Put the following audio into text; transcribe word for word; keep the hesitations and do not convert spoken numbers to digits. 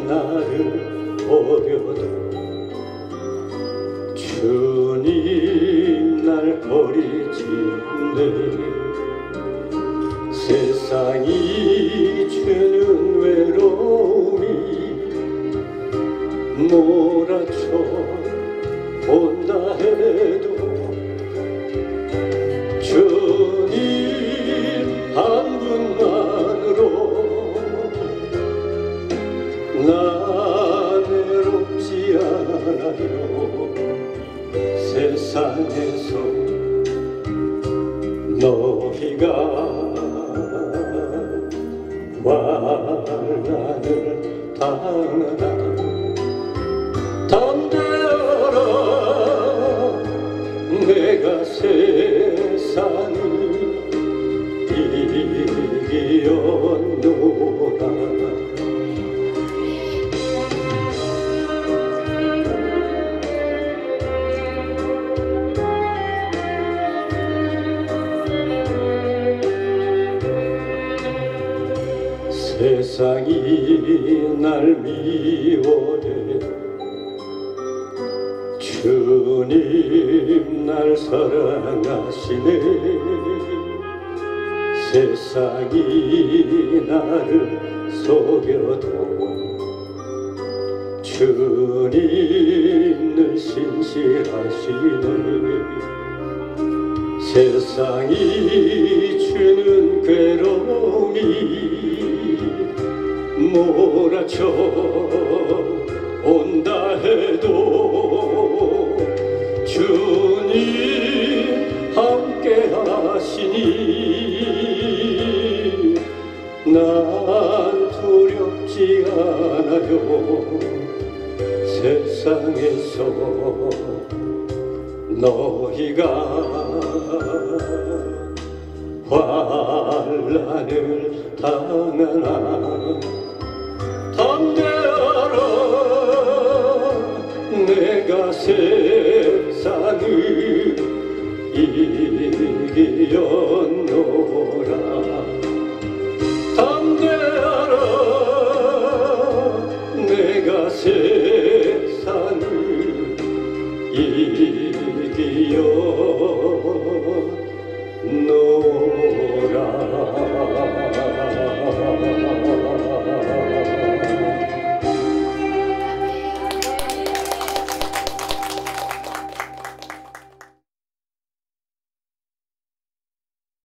나를 버려도 주님 날 버리지 않네. 세상이 주는 외로움이 몰아쳐 온다 해도 주님 한 분만으로 난 외롭지 않아요. 세상에서 너희가 환난을 당하나 담대하라. 내가 세상을 이겼노라. 세상이 날 미워해 주님 날 사랑하시네. 세상이 나를 속여도 주님 늘 신실하시네. 세상이 주는 괴로움이 몰아쳐 온다 해도 주님 함께 하시니 난 두렵지 않아요. 세상에서 너희가 환난을 당하나 담대하라. 내가 세상을 이겼노라.